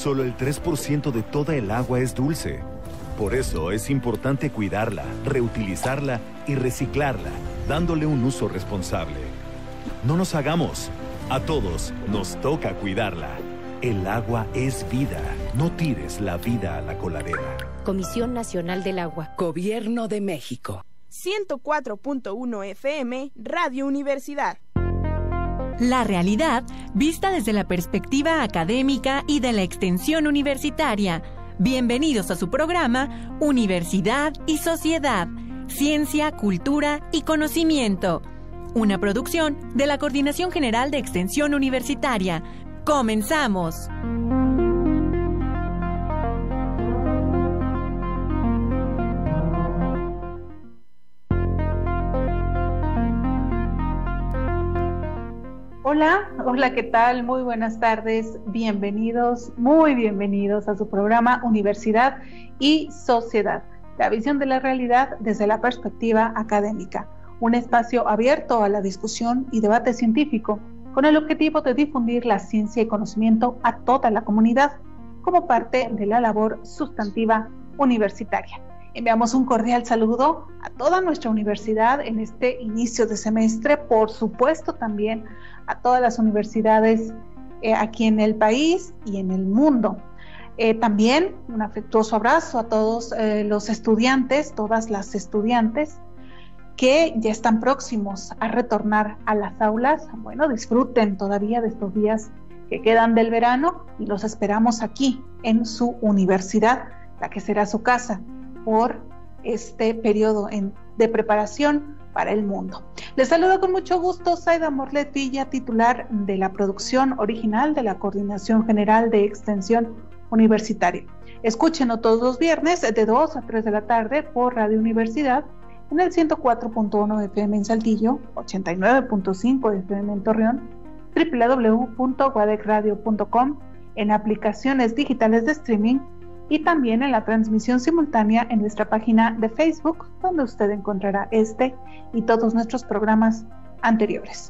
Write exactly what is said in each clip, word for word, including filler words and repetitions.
Solo el tres por ciento de toda el agua es dulce. Por eso es importante cuidarla, reutilizarla y reciclarla, dándole un uso responsable. No nos hagamos. A todos nos toca cuidarla. El agua es vida. No tires la vida a la coladera. Comisión Nacional del Agua. Gobierno de México. ciento cuatro punto uno F M, Radio Universidad. La realidad vista desde la perspectiva académica y de la extensión universitaria. Bienvenidos a su programa Universidad y Sociedad, Ciencia, Cultura y Conocimiento. Una producción de la Coordinación General de Extensión Universitaria. ¡Comenzamos! Hola, hola, ¿qué tal? Muy buenas tardes, bienvenidos, muy bienvenidos a su programa Universidad y Sociedad, la visión de la realidad desde la perspectiva académica, un espacio abierto a la discusión y debate científico, con el objetivo de difundir la ciencia y conocimiento a toda la comunidad, como parte de la labor sustantiva universitaria. Enviamos un cordial saludo a toda nuestra universidad en este inicio de semestre, por supuesto también a todas las universidades eh, aquí en el país y en el mundo. Eh, también un afectuoso abrazo a todos eh, los estudiantes, todas las estudiantes que ya están próximos a retornar a las aulas. Bueno, disfruten todavía de estos días que quedan del verano y los esperamos aquí en su universidad, la que será su casa por este periodo en, de preparación para el mundo. Les saludo con mucho gusto Zaida Morlet Villa, titular de la producción original de la Coordinación General de Extensión Universitaria. Escúchenos todos los viernes de dos a tres de la tarde por Radio Universidad en el ciento cuatro punto uno F M en Saltillo, ochenta y nueve punto cinco F M en Torreón, doble u doble u doble u punto guadec radio punto com, en aplicaciones digitales de streaming y también en la transmisión simultánea en nuestra página de Facebook, donde usted encontrará este y todos nuestros programas anteriores.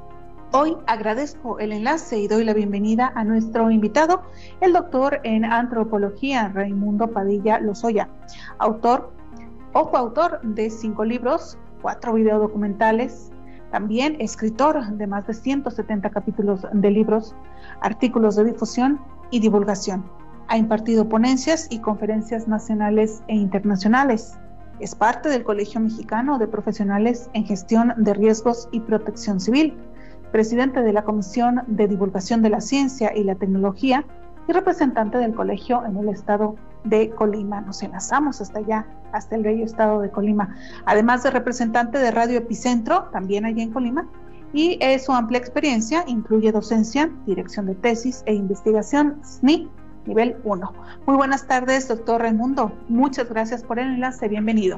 Hoy agradezco el enlace y doy la bienvenida a nuestro invitado, el doctor en antropología Raimundo Padilla Lozoya, autor o coautor de cinco libros, cuatro videodocumentales, también escritor de más de ciento setenta capítulos de libros, artículos de difusión y divulgación. Ha impartido ponencias y conferencias nacionales e internacionales. Es parte del Colegio Mexicano de Profesionales en Gestión de Riesgos y Protección Civil, presidente de la Comisión de Divulgación de la Ciencia y la Tecnología y representante del colegio en el estado de Colima. Nos enlazamos hasta allá, hasta el bello estado de Colima. Además de representante de Radio Epicentro, también allá en Colima, y eh, su amplia experiencia incluye docencia, dirección de tesis e investigación S N I nivel uno. Muy buenas tardes, doctor Raimundo. Muchas gracias por el enlace. Bienvenido.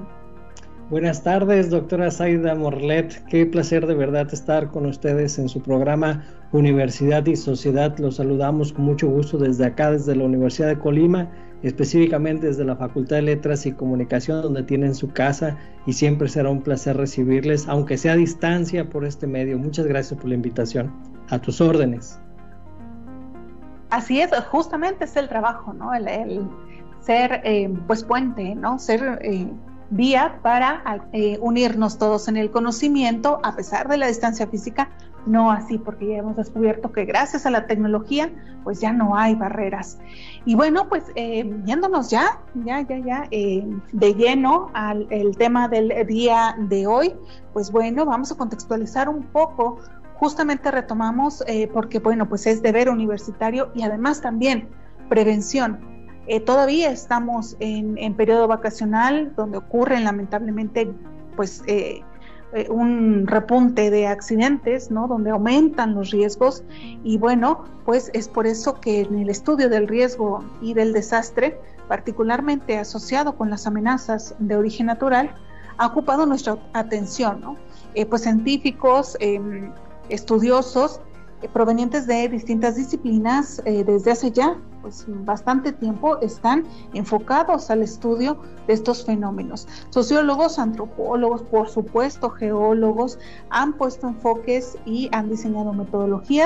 Buenas tardes, doctora Zaida Morlet. Qué placer de verdad estar con ustedes en su programa Universidad y Sociedad. Los saludamos con mucho gusto desde acá, desde la Universidad de Colima, específicamente desde la Facultad de Letras y Comunicación, donde tienen su casa, y siempre será un placer recibirles, aunque sea a distancia por este medio. Muchas gracias por la invitación. A tus órdenes. Así es, justamente es el trabajo, ¿no? El, el ser, eh, pues, puente, ¿no? Ser eh, vía para eh, unirnos todos en el conocimiento, a pesar de la distancia física. No así, porque ya hemos descubierto que gracias a la tecnología, pues ya no hay barreras. Y bueno, pues eh, yéndonos ya, ya, ya, ya, eh, de lleno al el tema del día de hoy, pues bueno, vamos a contextualizar un poco. Justamente retomamos eh, porque, bueno, pues es deber universitario y además también prevención. Eh, todavía estamos en, en periodo vacacional, donde ocurren lamentablemente, pues, eh, eh, un repunte de accidentes, ¿no? Donde aumentan los riesgos, y bueno, pues es por eso que en el estudio del riesgo y del desastre, particularmente asociado con las amenazas de origen natural, ha ocupado nuestra atención, ¿no? Eh, pues científicos, eh, estudiosos eh, provenientes de distintas disciplinas eh, desde hace ya pues bastante tiempo están enfocados al estudio de estos fenómenos. Sociólogos, antropólogos, por supuesto geólogos, han puesto enfoques y han diseñado metodologías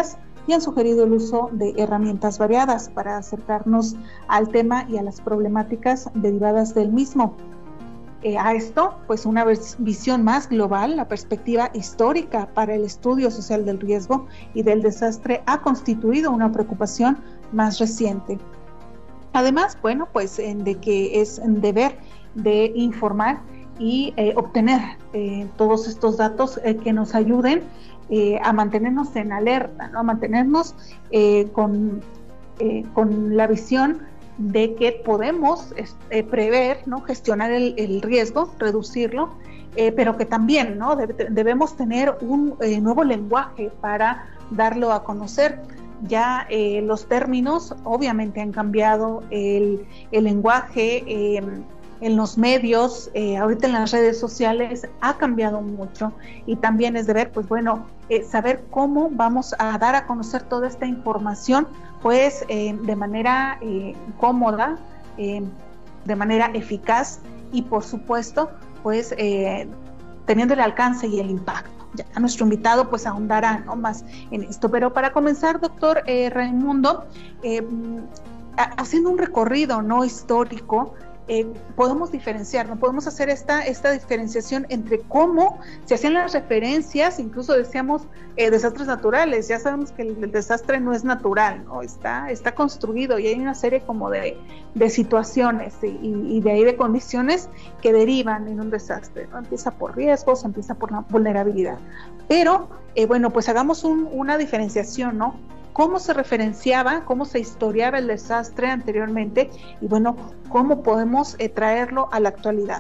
y han sugerido el uso de herramientas variadas para acercarnos al tema y a las problemáticas derivadas del mismo. Eh, a esto, pues una visión más global, la perspectiva histórica para el estudio social del riesgo y del desastre ha constituido una preocupación más reciente. Además, bueno, pues en de que es un deber de informar y eh, obtener eh, todos estos datos eh, que nos ayuden eh, a mantenernos en alerta, ¿no? A mantenernos eh, con, eh, con la visión de que podemos eh, prever, ¿no? Gestionar el, el riesgo, reducirlo, eh, pero que también, ¿no? Debe, debemos tener un eh, nuevo lenguaje para darlo a conocer. Ya eh, los términos obviamente han cambiado, el, el lenguaje eh, en los medios, eh, ahorita en las redes sociales ha cambiado mucho, y también es deber, pues bueno, eh, saber cómo vamos a dar a conocer toda esta información, pues eh, de manera eh, cómoda, eh, de manera eficaz y por supuesto, pues eh, teniendo el alcance y el impacto. Ya nuestro invitado pues ahondará, ¿no?, más en esto, pero para comenzar, doctor eh, Raimundo, eh, haciendo un recorrido no histórico, Eh, podemos diferenciar, ¿no? Podemos hacer esta, esta diferenciación entre cómo se hacían las referencias, incluso decíamos eh, desastres naturales. Ya sabemos que el, el desastre no es natural, ¿no? Está, está construido, y hay una serie como de, de situaciones y, y de ahí de condiciones que derivan en un desastre, ¿no? Empieza por riesgos, empieza por la vulnerabilidad. Pero, eh, bueno, pues hagamos un, una diferenciación, ¿no? Cómo se referenciaba, cómo se historiaba el desastre anteriormente, y bueno, cómo podemos eh, traerlo a la actualidad.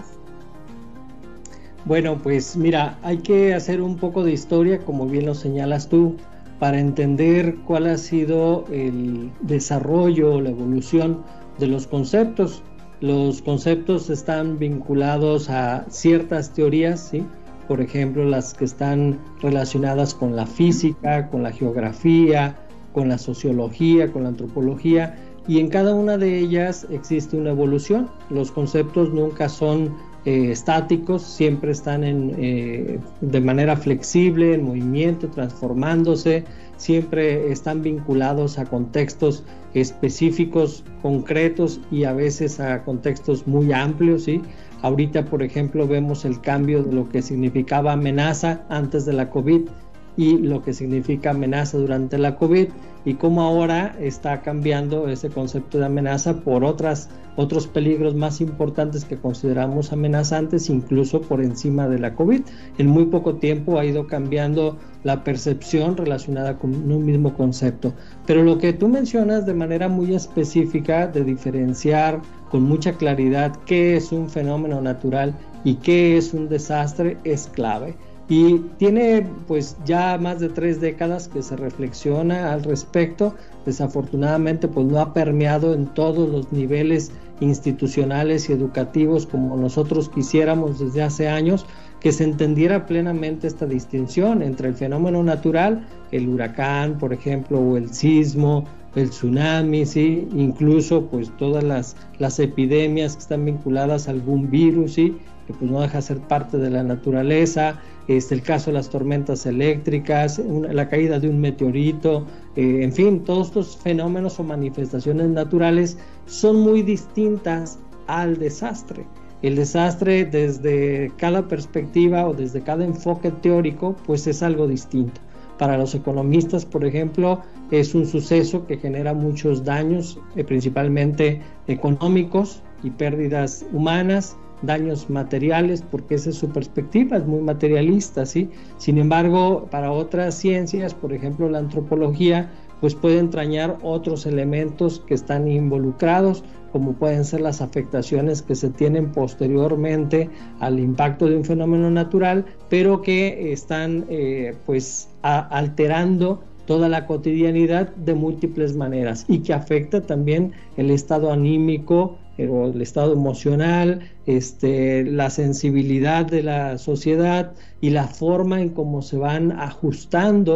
Bueno, pues mira, hay que hacer un poco de historia, como bien lo señalas tú, para entender cuál ha sido el desarrollo, la evolución de los conceptos. Los conceptos están vinculados a ciertas teorías, ¿sí? Por ejemplo, las que están relacionadas con la física, con la geografía, con la sociología, con la antropología, y en cada una de ellas existe una evolución. Los conceptos nunca son eh, estáticos, siempre están en, eh, de manera flexible, en movimiento, transformándose, siempre están vinculados a contextos específicos, concretos, y a veces a contextos muy amplios, ¿sí? Ahorita, por ejemplo, vemos el cambio de lo que significaba amenaza antes de la COVID y lo que significa amenaza durante la COVID, y cómo ahora está cambiando ese concepto de amenaza por otras, otros peligros más importantes que consideramos amenazantes, incluso por encima de la COVID. En muy poco tiempo ha ido cambiando la percepción relacionada con un mismo concepto. Pero lo que tú mencionas de manera muy específica, de diferenciar con mucha claridad qué es un fenómeno natural y qué es un desastre, es clave. Y tiene pues ya más de tres décadas que se reflexiona al respecto. Desafortunadamente pues no ha permeado en todos los niveles institucionales y educativos como nosotros quisiéramos desde hace años, que se entendiera plenamente esta distinción entre el fenómeno natural, el huracán, por ejemplo, o el sismo, el tsunami, ¿sí? Incluso pues todas las, las epidemias que están vinculadas a algún virus, ¿sí? Que pues no deja de ser parte de la naturaleza, este, el caso de las tormentas eléctricas, una, la caída de un meteorito, eh, en fin, todos estos fenómenos o manifestaciones naturales son muy distintas al desastre. El desastre, desde cada perspectiva o desde cada enfoque teórico, pues es algo distinto. Para los economistas, por ejemplo, es un suceso que genera muchos daños, eh, principalmente económicos y pérdidas humanas, daños materiales, porque esa es su perspectiva, es muy materialista, ¿sí? Sin embargo, para otras ciencias, por ejemplo la antropología, pues puede entrañar otros elementos que están involucrados, como pueden ser las afectaciones que se tienen posteriormente al impacto de un fenómeno natural, pero que están eh, pues a, alterando toda la cotidianidad de múltiples maneras, y que afecta también el estado anímico, o el estado emocional, este, la sensibilidad de la sociedad y la forma en cómo se van ajustando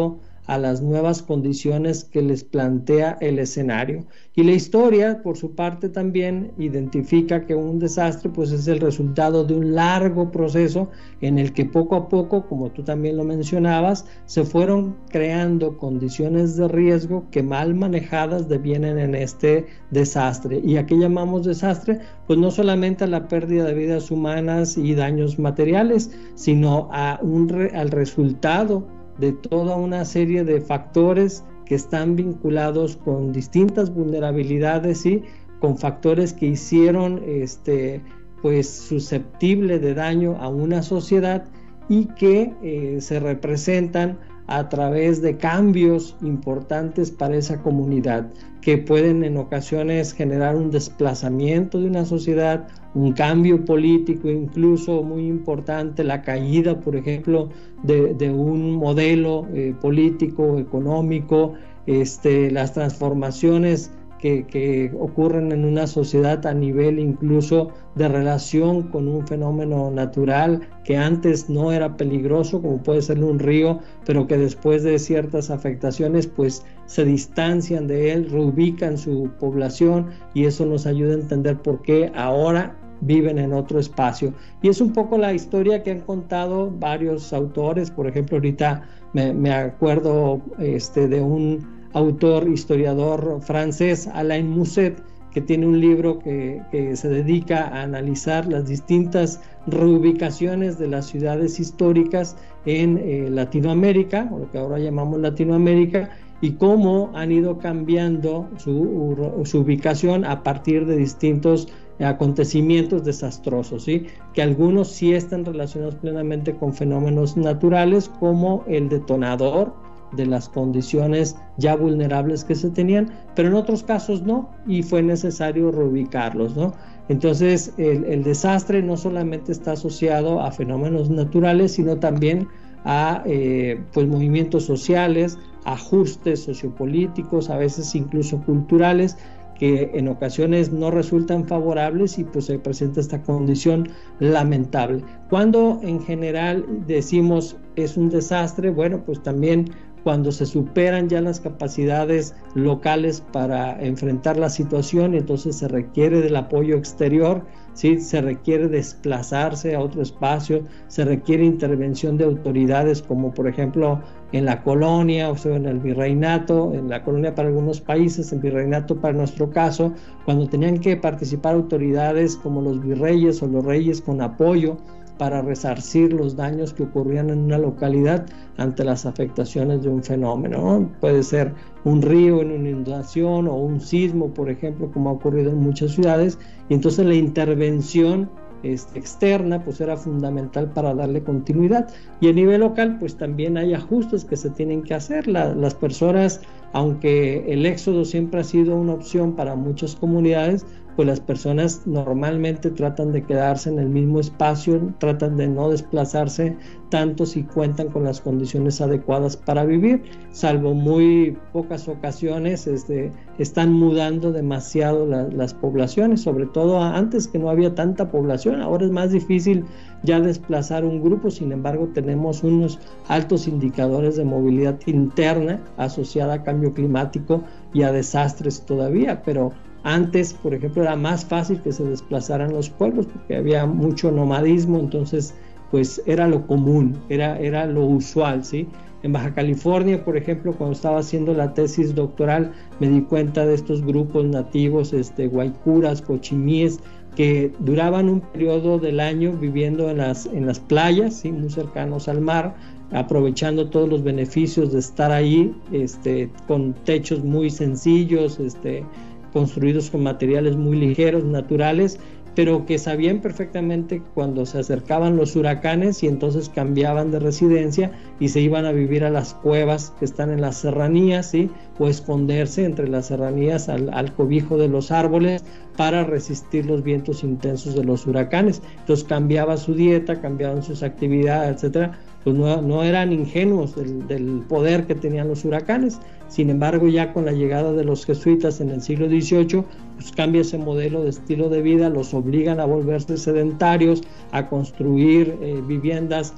a las nuevas condiciones que les plantea el escenario. Y la historia, por su parte, también identifica que un desastre pues es el resultado de un largo proceso en el que poco a poco, como tú también lo mencionabas, se fueron creando condiciones de riesgo que mal manejadas devienen en este desastre. ¿Y a qué llamamos desastre? Pues no solamente a la pérdida de vidas humanas y daños materiales, sino a un re- al resultado de toda una serie de factores que están vinculados con distintas vulnerabilidades y con factores que hicieron este, pues, susceptible de daño a una sociedad y que eh, se representan a través de cambios importantes para esa comunidad, que pueden en ocasiones generar un desplazamiento de una sociedad, un cambio político, incluso muy importante, la caída, por ejemplo, de, de un modelo eh, político, económico, este, las transformaciones que, que ocurren en una sociedad a nivel incluso de relación con un fenómeno natural que antes no era peligroso, como puede ser un río, pero que después de ciertas afectaciones pues se distancian de él, reubican su población, y eso nos ayuda a entender por qué ahora viven en otro espacio. Y es un poco la historia que han contado varios autores. Por ejemplo, ahorita me, me acuerdo este, de un autor, historiador francés, Alain Musset, que tiene un libro que, que se dedica a analizar las distintas reubicaciones de las ciudades históricas en eh, Latinoamérica, o lo que ahora llamamos Latinoamérica, y cómo han ido cambiando su, su ubicación a partir de distintos acontecimientos desastrosos, ¿sí? Que algunos sí están relacionados plenamente con fenómenos naturales, como el detonador de las condiciones ya vulnerables que se tenían, pero en otros casos no, y fue necesario reubicarlos, ¿no? Entonces el, el desastre no solamente está asociado a fenómenos naturales, sino también a eh, pues movimientos sociales, ajustes sociopolíticos, a veces incluso culturales, que en ocasiones no resultan favorables, y pues se presenta esta condición lamentable. Cuando en general decimos es un desastre, bueno, pues también cuando se superan ya las capacidades locales para enfrentar la situación, entonces se requiere del apoyo exterior, ¿sí? Se requiere desplazarse a otro espacio, se requiere intervención de autoridades, como por ejemplo en la colonia, o sea, en el virreinato, en la colonia para algunos países, el virreinato para nuestro caso, cuando tenían que participar autoridades como los virreyes o los reyes con apoyo para resarcir los daños que ocurrían en una localidad ante las afectaciones de un fenómeno, ¿no? Puede ser un río en una inundación o un sismo, por ejemplo, como ha ocurrido en muchas ciudades, y entonces la intervención este, externa pues era fundamental para darle continuidad. Y a nivel local pues también hay ajustes que se tienen que hacer. La, las personas, aunque el éxodo siempre ha sido una opción para muchas comunidades, pues las personas normalmente tratan de quedarse en el mismo espacio, tratan de no desplazarse tanto si cuentan con las condiciones adecuadas para vivir, salvo muy pocas ocasiones este, están mudando demasiado la, las poblaciones, sobre todo antes, que no había tanta población. Ahora es más difícil ya desplazar un grupo, sin embargo tenemos unos altos indicadores de movilidad interna asociada a cambio climático y a desastres todavía, pero antes, por ejemplo, era más fácil que se desplazaran los pueblos porque había mucho nomadismo, entonces pues era lo común, era, era lo usual, ¿sí? En Baja California, por ejemplo, cuando estaba haciendo la tesis doctoral, me di cuenta de estos grupos nativos, este, guaycuras, cochimíes, que duraban un periodo del año viviendo en las, en las playas, ¿sí? Muy cercanos al mar, aprovechando todos los beneficios de estar ahí, este, con techos muy sencillos, este, construidos con materiales muy ligeros, naturales, pero que sabían perfectamente cuando se acercaban los huracanes, y entonces cambiaban de residencia y se iban a vivir a las cuevas que están en las serranías, ¿sí? O esconderse entre las serranías al, al cobijo de los árboles para resistir los vientos intensos de los huracanes. Entonces cambiaba su dieta, cambiaban sus actividades, etcétera. Pues no, no eran ingenuos del, del poder que tenían los huracanes. Sin embargo, ya con la llegada de los jesuitas en el siglo dieciocho, pues cambia ese modelo de estilo de vida, los obligan a volverse sedentarios, a construir eh, viviendas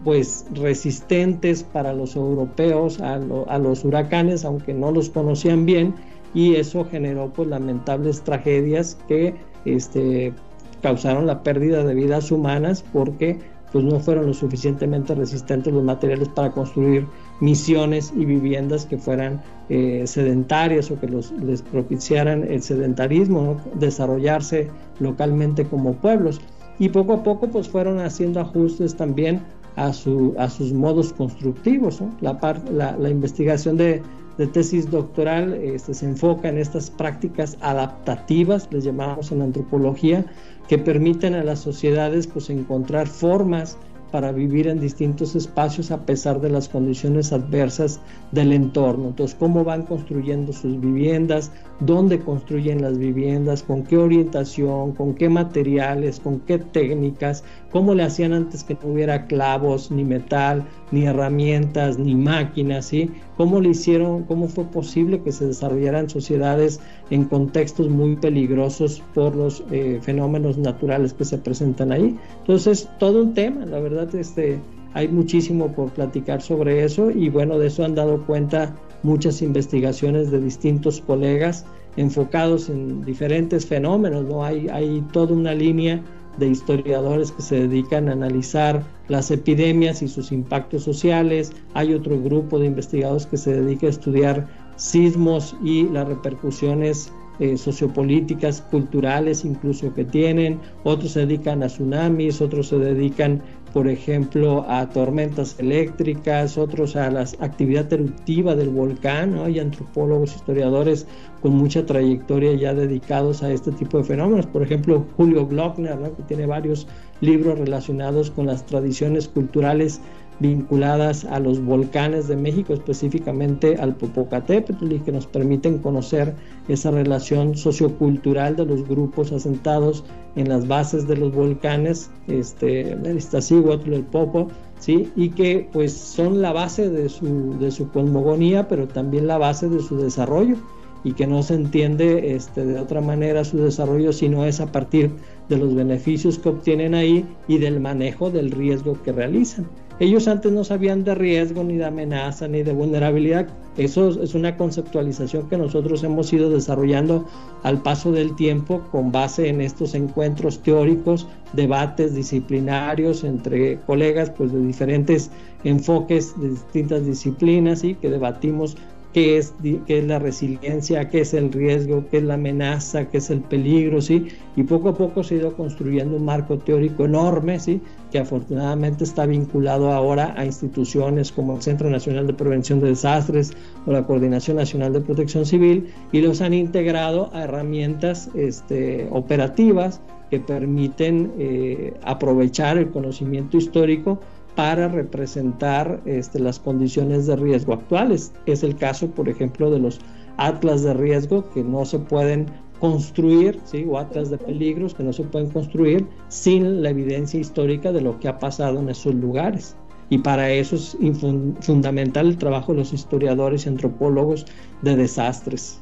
pues resistentes para los europeos a, lo, a los huracanes, aunque no los conocían bien, y eso generó pues lamentables tragedias que este, causaron la pérdida de vidas humanas porque pues no fueron lo suficientemente resistentes los materiales para construir misiones y viviendas que fueran eh, sedentarias o que los, les propiciaran el sedentarismo, ¿no? Desarrollarse localmente como pueblos. Y poco a poco pues fueron haciendo ajustes también a, su, a sus modos constructivos, ¿no? La, par, la, la investigación de, de tesis doctoral este, se enfoca en estas prácticas adaptativas, les llamamos en antropología, que permiten a las sociedades pues encontrar formas para vivir en distintos espacios a pesar de las condiciones adversas del entorno. Entonces, cómo van construyendo sus viviendas, dónde construyen las viviendas, con qué orientación, con qué materiales, con qué técnicas, cómo le hacían antes que no hubiera clavos, ni metal, ni herramientas, ni máquinas, ¿sí? Cómo le hicieron, cómo fue posible que se desarrollaran sociedades en contextos muy peligrosos por los eh, fenómenos naturales que se presentan ahí. Entonces, todo un tema, la verdad, este, hay muchísimo por platicar sobre eso, y bueno, de eso han dado cuenta muchas investigaciones de distintos colegas enfocados en diferentes fenómenos, ¿no? Hay, hay toda una línea de historiadores que se dedican a analizar las epidemias y sus impactos sociales. Hay otro grupo de investigadores que se dedica a estudiar sismos y las repercusiones eh, sociopolíticas, culturales incluso que tienen. Otros se dedican a tsunamis, otros se dedican, por ejemplo, a tormentas eléctricas, otros a la actividad eruptiva del volcán, ¿no? Hay antropólogos, historiadores con mucha trayectoria ya dedicados a este tipo de fenómenos. Por ejemplo, Julio Glockner, ¿no? Que tiene varios libros relacionados con las tradiciones culturales vinculadas a los volcanes de México, específicamente al Popocatépetl, y que nos permiten conocer esa relación sociocultural de los grupos asentados en las bases de los volcanes, este, el Iztaccíhuatl, el Popo, ¿sí? Y que pues son la base de su, de su cosmogonía, pero también la base de su desarrollo, y que no se entiende este, de otra manera su desarrollo si no es a partir de los beneficios que obtienen ahí y del manejo del riesgo que realizan. Ellos antes no sabían de riesgo, ni de amenaza, ni de vulnerabilidad. Eso es una conceptualización que nosotros hemos ido desarrollando al paso del tiempo con base en estos encuentros teóricos, debates disciplinarios entre colegas pues, de diferentes enfoques de distintas disciplinas, ¿sí? Que debatimos qué es, qué es la resiliencia, qué es el riesgo, qué es la amenaza, qué es el peligro, ¿sí? Y poco a poco se ha ido construyendo un marco teórico enorme, ¿sí? Que afortunadamente está vinculado ahora a instituciones como el Centro Nacional de Prevención de Desastres o la Coordinación Nacional de Protección Civil, y los han integrado a herramientas este, operativas que permiten eh, aprovechar el conocimiento histórico para representar este, las condiciones de riesgo actuales. Es el caso, por ejemplo, de los atlas de riesgo que no se pueden construir, ¿sí? O atlas de peligros que no se pueden construir sin la evidencia histórica de lo que ha pasado en esos lugares. Y para eso es fundamental el trabajo de los historiadores y antropólogos de desastres.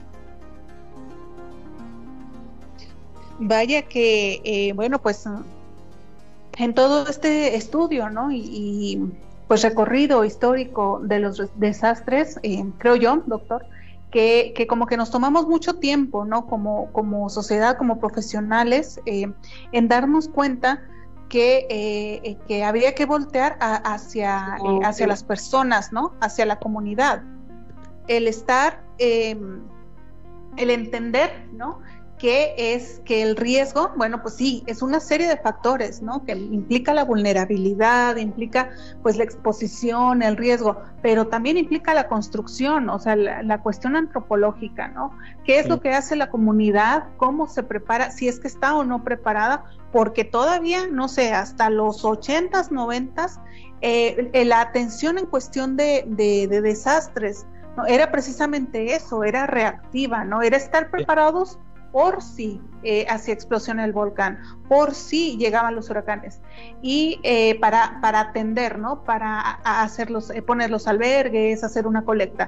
Vaya que, eh, bueno, pues en todo este estudio, ¿no? Y, y pues recorrido histórico de los desastres, eh, creo yo, doctor, que, que como que nos tomamos mucho tiempo, ¿no? Como, como sociedad, como profesionales, eh, en darnos cuenta que, eh, que había que voltear a, hacia, eh, hacia las personas, ¿no? Hacia la comunidad. El estar, eh, el entender, ¿no? Que es que el riesgo, bueno, pues sí, es una serie de factores, ¿no? Que implica la vulnerabilidad, implica pues la exposición, el riesgo, pero también implica la construcción, o sea, la, la cuestión antropológica, ¿no? ¿Qué es sí. lo que hace la comunidad? ¿Cómo se prepara? Si es que está o no preparada, porque todavía, no sé, hasta los ochentas, noventas, eh, la atención en cuestión de, de, de desastres, ¿no? Era precisamente eso, era reactiva, ¿no? Era estar preparados por si eh, hacía explosión el volcán, por si llegaban los huracanes, y eh, para, para atender, ¿no? Para hacerlos, eh, poner los albergues, hacer una colecta.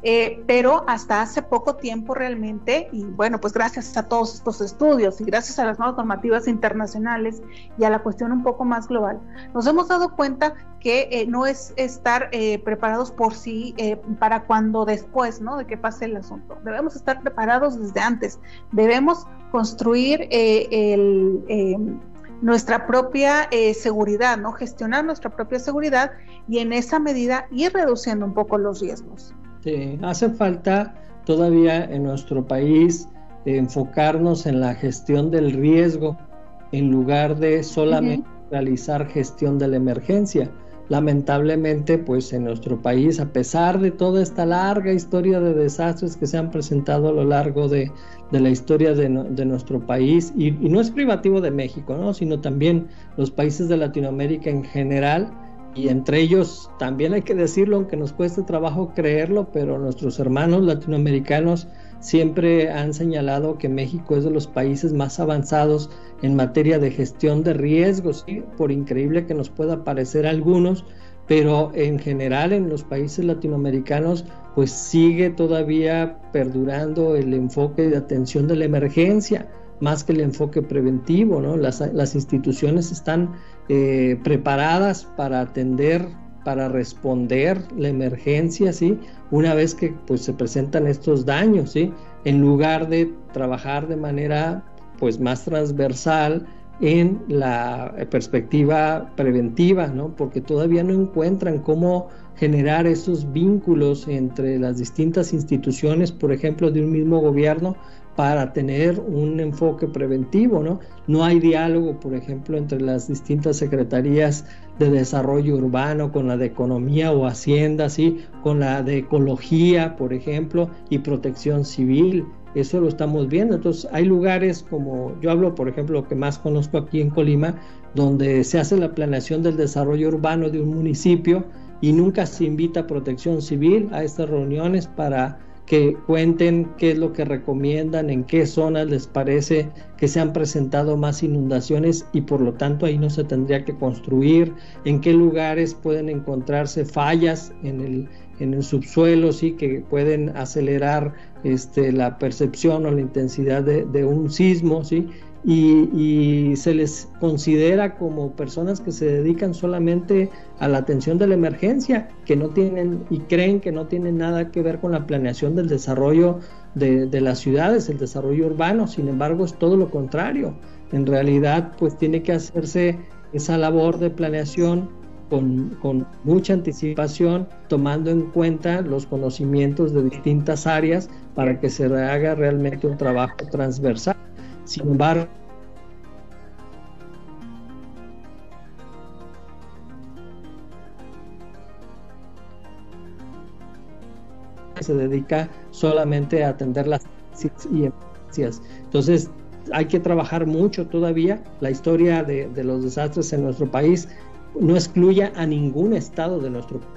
Eh, pero hasta hace poco tiempo realmente, y bueno, pues gracias a todos estos estudios y gracias a las nuevas normativas internacionales y a la cuestión un poco más global, nos hemos dado cuenta que eh, no es estar eh, preparados por sí eh, para cuando después, ¿no?, de que pase el asunto. Debemos estar preparados desde antes, debemos construir eh, el... Eh, nuestra propia eh, seguridad, ¿no?, gestionar nuestra propia seguridad y en esa medida ir reduciendo un poco los riesgos. Sí, hace falta todavía en nuestro país eh, enfocarnos en la gestión del riesgo en lugar de solamente uh-huh. realizar gestión de la emergencia. Lamentablemente, pues en nuestro país, a pesar de toda esta larga historia de desastres que se han presentado a lo largo de, de la historia de, no, de nuestro país, y, y no es privativo de México, ¿no?, sino también los países de Latinoamérica en general, y entre ellos también hay que decirlo, aunque nos cueste trabajo creerlo, pero nuestros hermanos latinoamericanos siempre han señalado que México es de los países más avanzados en materia de gestión de riesgos, ¿sí?, por increíble que nos pueda parecer a algunos, pero en general en los países latinoamericanos pues sigue todavía perdurando el enfoque de atención de la emergencia más que el enfoque preventivo, ¿no? Las, las instituciones están eh, preparadas para atender, para responder la emergencia, ¿sí?, una vez que pues se presentan estos daños, ¿sí?, en lugar de trabajar de manera pues más transversal en la perspectiva preventiva, ¿no?, porque todavía no encuentran cómo generar esos vínculos entre las distintas instituciones, por ejemplo, de un mismo gobierno, para tener un enfoque preventivo, ¿no? No hay diálogo, por ejemplo, entre las distintas secretarías de desarrollo urbano, con la de economía o hacienda, ¿sí?, con la de ecología, por ejemplo, y protección civil. Eso lo estamos viendo. Entonces hay lugares como, yo hablo por ejemplo, lo que más conozco aquí en Colima, donde se hace la planeación del desarrollo urbano de un municipio y nunca se invita a protección civil a estas reuniones para que cuenten qué es lo que recomiendan, en qué zonas les parece que se han presentado más inundaciones y por lo tanto ahí no se tendría que construir, en qué lugares pueden encontrarse fallas en el, en el subsuelo, sí, que pueden acelerar este, la percepción o la intensidad de, de un sismo, sí, y, y se les considera como personas que se dedican solamente a la atención de la emergencia, que no tienen y creen que no tienen nada que ver con la planeación del desarrollo de, de las ciudades, el desarrollo urbano. Sin embargo, es todo lo contrario. En realidad, pues tiene que hacerse esa labor de planeación con, con mucha anticipación, tomando en cuenta los conocimientos de distintas áreas para que se haga realmente un trabajo transversal. Sin embargo, se dedica solamente a atender las y emergencias. Entonces hay que trabajar mucho todavía. La historia de, de los desastres en nuestro país no excluye a ningún estado de nuestro país.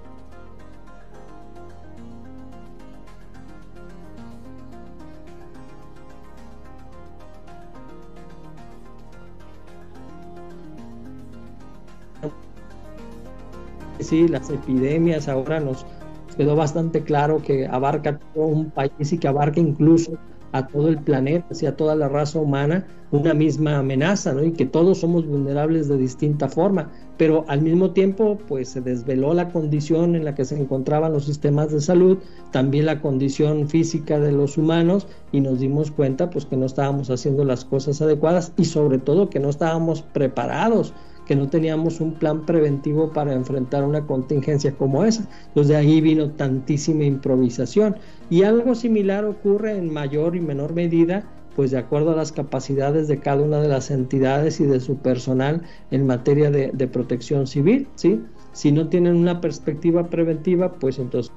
Sí, las epidemias ahora nos quedó bastante claro que abarca todo un país y que abarca incluso a todo el planeta, y a toda la raza humana, una misma amenaza, ¿no? Y que todos somos vulnerables de distinta forma, pero al mismo tiempo pues se desveló la condición en la que se encontraban los sistemas de salud, también la condición física de los humanos, y nos dimos cuenta pues que no estábamos haciendo las cosas adecuadas y sobre todo que no estábamos preparados, que no teníamos un plan preventivo para enfrentar una contingencia como esa. Entonces de ahí vino tantísima improvisación, y algo similar ocurre en mayor y menor medida pues de acuerdo a las capacidades de cada una de las entidades y de su personal en materia de, de protección civil, ¿sí? Si no tienen una perspectiva preventiva, pues entonces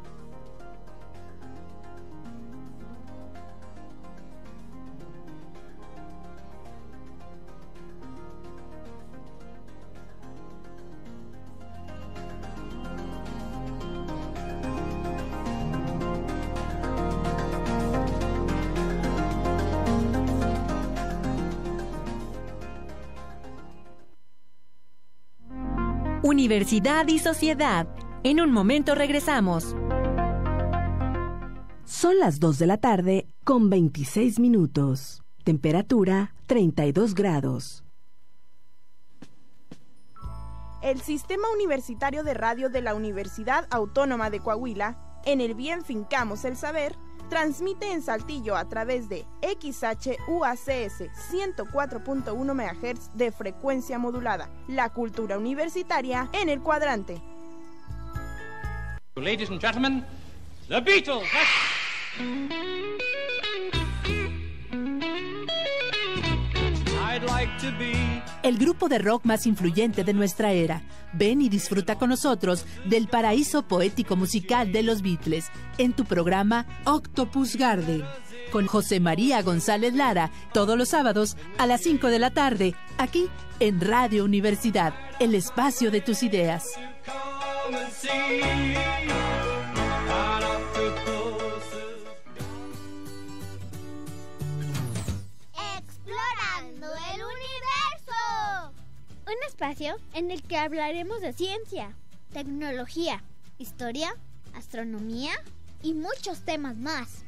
Universidad y sociedad. En un momento regresamos. Son las dos de la tarde con veintiséis minutos. Temperatura treinta y dos grados. El Sistema Universitario de Radio de la Universidad Autónoma de Coahuila, en el bien fincamos el saber, transmite en Saltillo a través de X H U A C S ciento cuatro punto uno megahertz de frecuencia modulada. La cultura universitaria en el cuadrante. Ladies and gentlemen, The Beatles. I'd like to be el grupo de rock más influyente de nuestra era. Ven y disfruta con nosotros del paraíso poético musical de los Beatles en tu programa Octopus Garden con José María González Lara, todos los sábados a las cinco de la tarde, aquí en Radio Universidad, el espacio de tus ideas. Un espacio en el que hablaremos de ciencia, tecnología, historia, astronomía y muchos temas más.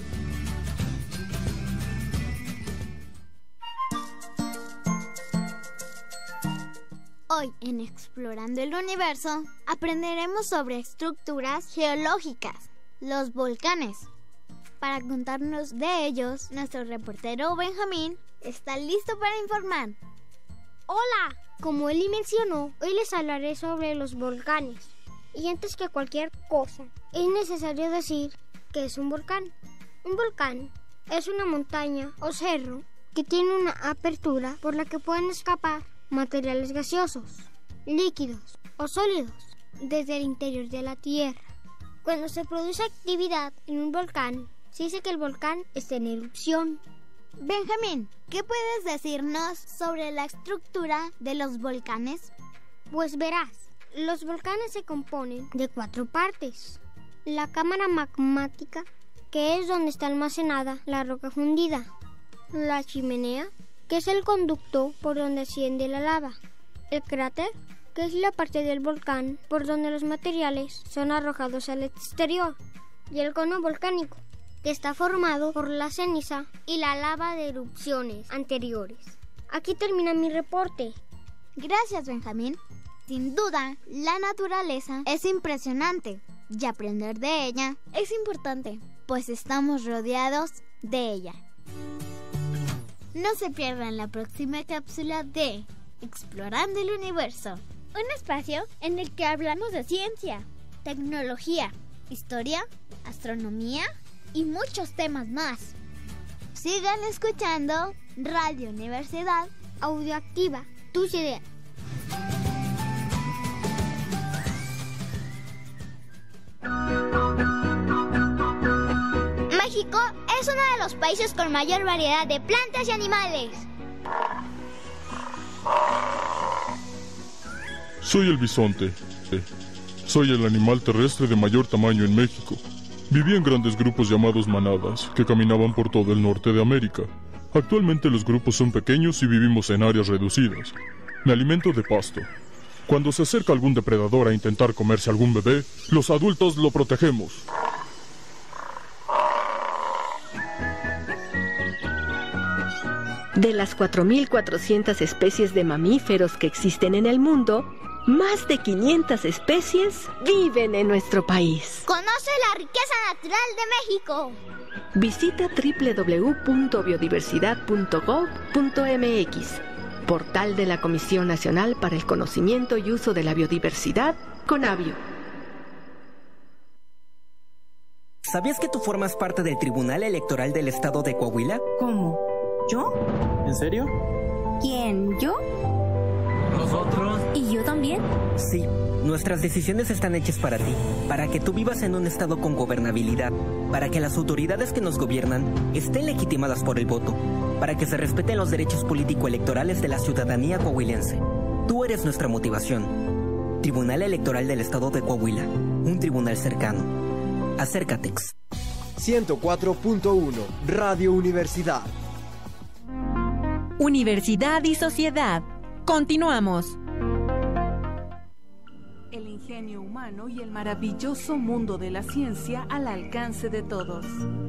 Hoy en Explorando el Universo aprenderemos sobre estructuras geológicas, los volcanes. Para contarnos de ellos, nuestro reportero Benjamín está listo para informar. Hola, como Eli mencionó, hoy les hablaré sobre los volcanes. Y antes que cualquier cosa, es necesario decir que es un volcán. Un volcán es una montaña o cerro que tiene una apertura por la que pueden escapar materiales gaseosos, líquidos o sólidos desde el interior de la Tierra. Cuando se produce actividad en un volcán, se dice que el volcán está en erupción. Benjamín, ¿qué puedes decirnos sobre la estructura de los volcanes? Pues verás, los volcanes se componen de cuatro partes. La cámara magmática, que es donde está almacenada la roca fundida. La chimenea, que es el conducto por donde asciende la lava. El cráter, que es la parte del volcán por donde los materiales son arrojados al exterior. Y el cono volcánico, que está formado por la ceniza y la lava de erupciones anteriores. Aquí termina mi reporte. Gracias, Benjamín. Sin duda, la naturaleza es impresionante y aprender de ella es importante, pues estamos rodeados de ella. No se pierdan la próxima cápsula de Explorando el Universo, un espacio en el que hablamos de ciencia, tecnología, historia, astronomía y muchos temas más. Sigan escuchando Radio Universidad Audioactiva, tus ideas. México es uno de los países con mayor variedad de plantas y animales. Soy el bisonte. Soy el animal terrestre de mayor tamaño en México. Viví en grandes grupos llamados manadas, que caminaban por todo el norte de América. Actualmente los grupos son pequeños y vivimos en áreas reducidas. Me alimento de pasto. Cuando se acerca algún depredador a intentar comerse algún bebé, los adultos lo protegemos. De las cuatro mil cuatrocientas especies de mamíferos que existen en el mundo, más de quinientas especies viven en nuestro país. ¡Conoce la riqueza natural de México! Visita doble u doble u doble u punto biodiversidad punto gov punto m x, portal de la Comisión Nacional para el Conocimiento y Uso de la Biodiversidad, CONABIO. ¿Sabías que tú formas parte del Tribunal Electoral del Estado de Coahuila? ¿Cómo? ¿Yo? ¿En serio? ¿Quién? ¿Yo? ¿Nosotros? ¿Y yo también? Sí, nuestras decisiones están hechas para ti, para que tú vivas en un estado con gobernabilidad, para que las autoridades que nos gobiernan estén legitimadas por el voto, para que se respeten los derechos político-electorales de la ciudadanía coahuilense. Tú eres nuestra motivación. Tribunal Electoral del Estado de Coahuila, un tribunal cercano. Acércate. ciento cuatro punto uno Radio Universidad. Universidad y sociedad. Continuamos. El genio humano y el maravilloso mundo de la ciencia al alcance de todos.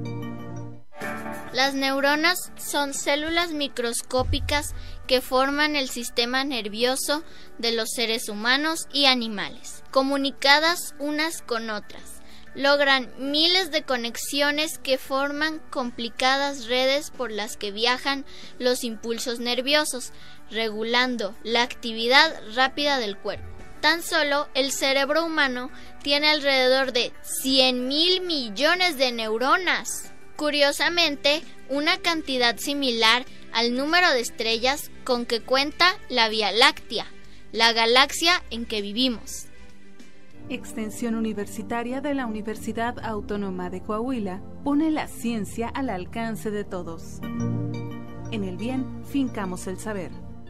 Las neuronas son células microscópicas que forman el sistema nervioso de los seres humanos y animales. Comunicadas unas con otras, logran miles de conexiones que forman complicadas redes por las que viajan los impulsos nerviosos, regulando la actividad rápida del cuerpo. Tan solo el cerebro humano tiene alrededor de cien mil millones de neuronas. Curiosamente, una cantidad similar al número de estrellas con que cuenta la Vía Láctea, la galaxia en que vivimos. Extensión Universitaria de la Universidad Autónoma de Coahuila pone la ciencia al alcance de todos. En el bien, fincamos el saber.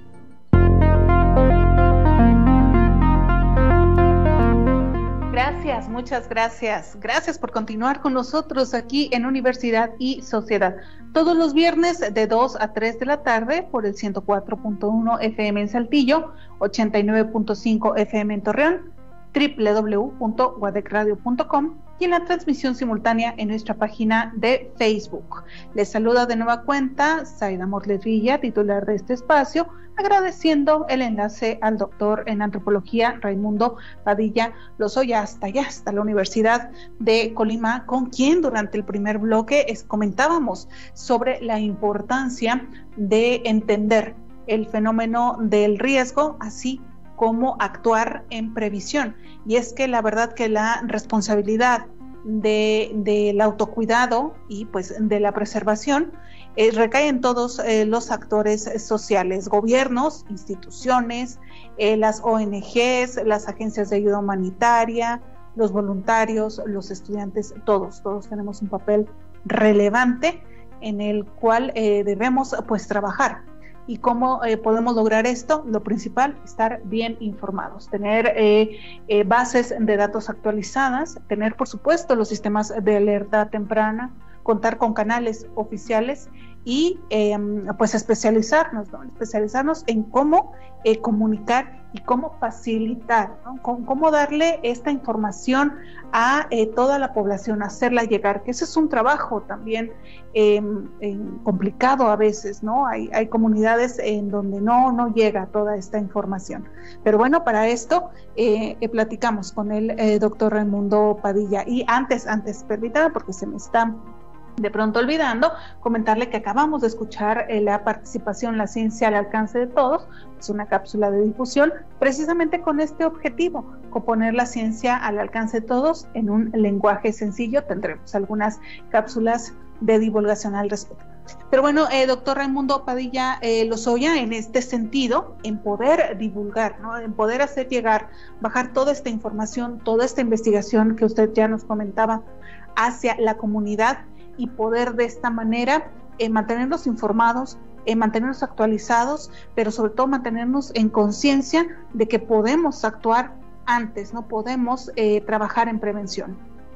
Gracias, muchas gracias. Gracias por continuar con nosotros aquí en Universidad y Sociedad. Todos los viernes de dos a tres de la tarde por el ciento cuatro punto uno F M en Saltillo, ochenta y nueve punto cinco F M en Torreón, doble u doble u doble u punto guadec radio punto com y en la transmisión simultánea en nuestra página de Facebook. Les saluda de nueva cuenta Zaida Morlet Villa, titular de este espacio, agradeciendo el enlace al doctor en antropología Raimundo Padilla Lozoya hasta allá, hasta la Universidad de Colima, con quien durante el primer bloque es, comentábamos sobre la importancia de entender el fenómeno del riesgo, así como actuar en previsión. Y es que la verdad que la responsabilidad de, del autocuidado y pues de la preservación eh, recae en todos eh, los actores sociales, gobiernos, instituciones, eh, las O N Ges, las agencias de ayuda humanitaria, los voluntarios, los estudiantes, todos, todos tenemos un papel relevante en el cual eh, debemos pues trabajar. ¿Y cómo eh, podemos lograr esto? Lo principal, estar bien informados, tener eh, eh, bases de datos actualizadas, tener por supuesto los sistemas de alerta temprana, contar con canales oficiales y eh, pues especializarnos, ¿no? especializarnos en cómo eh, comunicar y cómo facilitar, ¿no? Con, cómo darle esta información a eh, toda la población, hacerla llegar, que ese es un trabajo también eh, eh, complicado a veces, ¿no? Hay, hay comunidades en donde no, no llega toda esta información. Pero bueno, para esto eh, eh, platicamos con el eh, doctor Raimundo Padilla. Y antes, antes, permítame, porque se me está de pronto olvidando, comentarle que acabamos de escuchar eh, la participación La Ciencia al Alcance de Todos, es una cápsula de difusión precisamente con este objetivo, poner la ciencia al alcance de todos en un lenguaje sencillo. Tendremos algunas cápsulas de divulgación al respecto. Pero bueno, eh, doctor Raimundo Padilla eh, Lozoya, en este sentido, en poder divulgar, ¿no? En poder hacer llegar, bajar toda esta información, toda esta investigación que usted ya nos comentaba hacia la comunidad, y poder de esta manera eh, mantenernos informados, eh, mantenernos actualizados, pero sobre todo mantenernos en conciencia de que podemos actuar antes, no podemos eh, trabajar en prevención.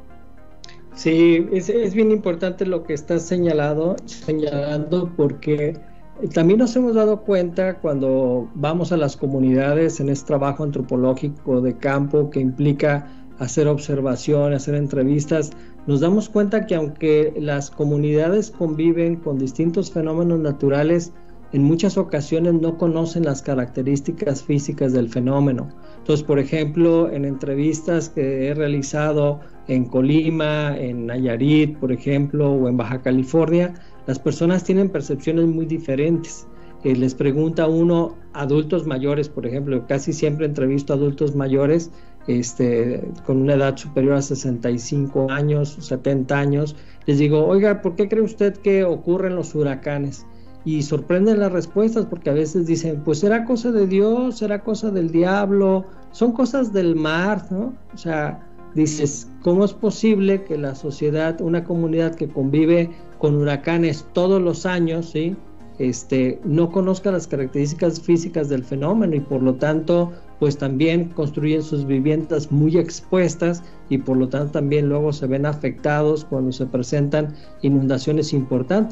Sí, es, es bien importante lo que estás señalado, señalando, porque también nos hemos dado cuenta cuando vamos a las comunidades en este trabajo antropológico de campo que implica hacer observación, hacer entrevistas, nos damos cuenta que aunque las comunidades conviven con distintos fenómenos naturales, en muchas ocasiones no conocen las características físicas del fenómeno. Entonces, por ejemplo, en entrevistas que he realizado en Colima, en Nayarit, por ejemplo, o en Baja California, las personas tienen percepciones muy diferentes. Eh, les pregunta a uno, adultos mayores, por ejemplo, casi siempre entrevisto a adultos mayores, Este, con una edad superior a sesenta y cinco años, setenta años, les digo, oiga, ¿por qué cree usted que ocurren los huracanes? Y sorprenden las respuestas, porque a veces dicen, pues será cosa de Dios, será cosa del diablo, son cosas del mar, ¿no? O sea, dices, ¿cómo es posible que la sociedad, una comunidad que convive con huracanes todos los años, ¿sí? Este, no conozca las características físicas del fenómeno y por lo tanto pues también construyen sus viviendas muy expuestas y por lo tanto también luego se ven afectados cuando se presentan inundaciones importantes?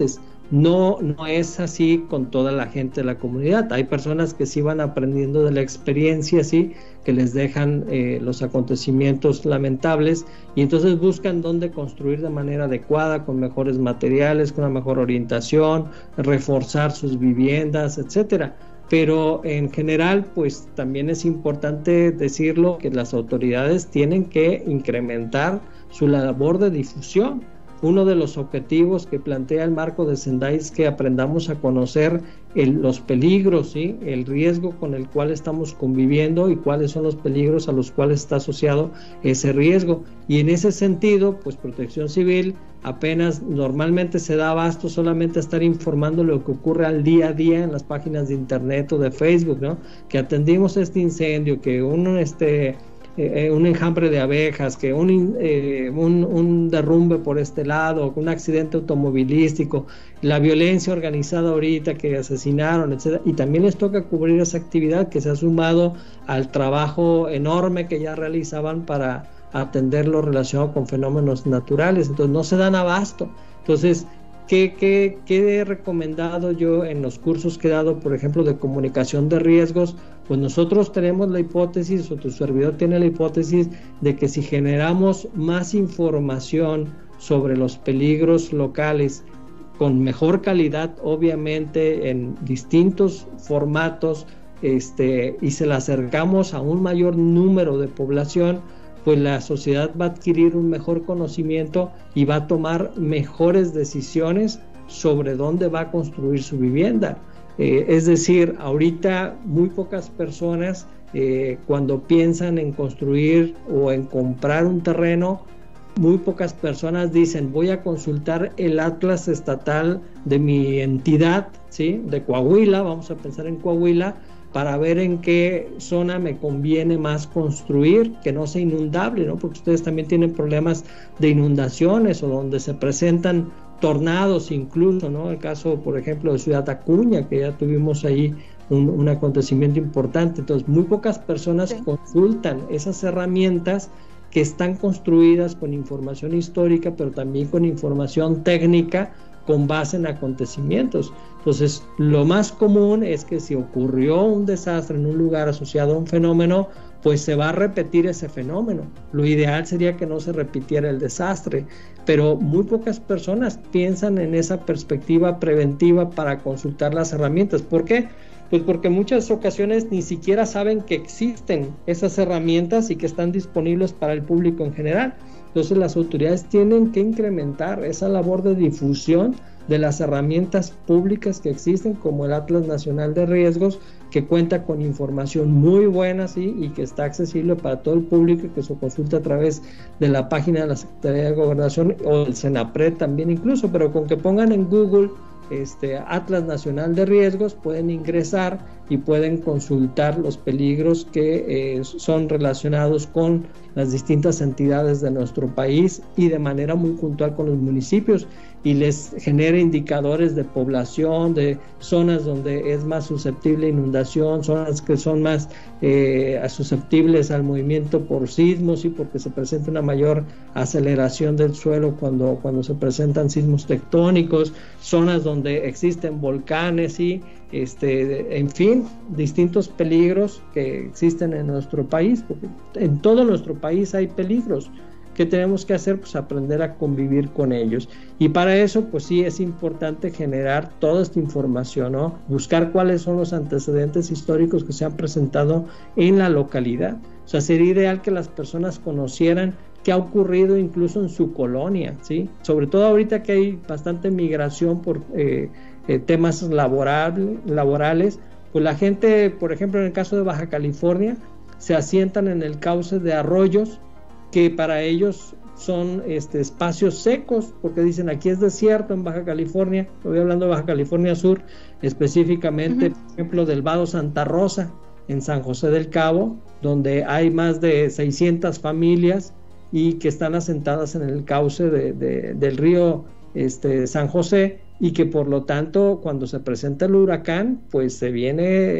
No, no es así con toda la gente de la comunidad. Hay personas que sí van aprendiendo de la experiencia, sí, que les dejan eh, los acontecimientos lamentables y entonces buscan dónde construir de manera adecuada, con mejores materiales, con una mejor orientación, reforzar sus viviendas, etcétera. Pero en general, pues también es importante decirlo que las autoridades tienen que incrementar su labor de difusión. Uno de los objetivos que plantea el marco de Sendai es que aprendamos a conocer el, los peligros, ¿sí? El riesgo con el cual estamos conviviendo y cuáles son los peligros a los cuales está asociado ese riesgo. Y en ese sentido, pues Protección Civil apenas normalmente se da abasto solamente a estar informando lo que ocurre al día a día en las páginas de internet o de Facebook, ¿no? Que atendimos este incendio, que un este Eh, un enjambre de abejas, que un, eh, un, un derrumbe por este lado, un accidente automovilístico, la violencia organizada ahorita, que asesinaron, etcétera, y también les toca cubrir esa actividad que se ha sumado al trabajo enorme que ya realizaban para atender lo relacionado con fenómenos naturales. Entonces no se dan abasto. Entonces, ¿Qué, qué, ¿qué he recomendado yo en los cursos que he dado, por ejemplo, de comunicación de riesgos? Pues nosotros tenemos la hipótesis, o tu servidor tiene la hipótesis, de que si generamos más información sobre los peligros locales, con mejor calidad, obviamente, en distintos formatos, este, y se la acercamos a un mayor número de población, pues la sociedad va a adquirir un mejor conocimiento y va a tomar mejores decisiones sobre dónde va a construir su vivienda. Eh, es decir, ahorita muy pocas personas eh, cuando piensan en construir o en comprar un terreno, muy pocas personas dicen voy a consultar el atlas estatal de mi entidad, ¿sí? De Coahuila, vamos a pensar en Coahuila, para ver en qué zona me conviene más construir, que no sea inundable, ¿no? Porque ustedes también tienen problemas de inundaciones o donde se presentan tornados incluso, ¿no? El caso, por ejemplo, de Ciudad Acuña, que ya tuvimos ahí un, un acontecimiento importante. Entonces, muy pocas personas sí. consultan esas herramientas que están construidas con información histórica, pero también con información técnica con base en acontecimientos. Entonces, lo más común es que si ocurrió un desastre en un lugar asociado a un fenómeno, pues se va a repetir ese fenómeno. Lo ideal sería que no se repitiera el desastre, pero muy pocas personas piensan en esa perspectiva preventiva para consultar las herramientas. ¿Por qué? Pues porque en muchas ocasiones ni siquiera saben que existen esas herramientas y que están disponibles para el público en general. Entonces las autoridades tienen que incrementar esa labor de difusión de las herramientas públicas que existen, como el Atlas Nacional de Riesgos, que cuenta con información muy buena, ¿sí? Y que está accesible para todo el público, que se consulta a través de la página de la Secretaría de Gobernación o del Senapred también incluso, pero con que pongan en Google este Atlas Nacional de Riesgos pueden ingresar y pueden consultar los peligros que eh, son relacionados con las distintas entidades de nuestro país y de manera muy puntual con los municipios, y les genera indicadores de población, de zonas donde es más susceptible a inundación, zonas que son más eh, susceptibles al movimiento por sismos y porque se presenta una mayor aceleración del suelo cuando, cuando se presentan sismos tectónicos, zonas donde existen volcanes y este, en fin, distintos peligros que existen en nuestro país, porque en todo nuestro país hay peligros. ¿Qué tenemos que hacer? Pues aprender a convivir con ellos. Y para eso, pues sí, es importante generar toda esta información, ¿no? Buscar cuáles son los antecedentes históricos que se han presentado en la localidad. O sea, sería ideal que las personas conocieran qué ha ocurrido incluso en su colonia, ¿sí? Sobre todo ahorita que hay bastante migración por eh, eh, temas laboral, laborales, pues la gente, por ejemplo, en el caso de Baja California, se asientan en el cauce de arroyos que para ellos son este, espacios secos, porque dicen aquí es desierto en Baja California. Estoy hablando de Baja California Sur, específicamente, uh-huh. por ejemplo, del Vado Santa Rosa, en San José del Cabo, donde hay más de seiscientas familias y que están asentadas en el cauce de, de, del río este, San José, y que por lo tanto cuando se presenta el huracán, pues se viene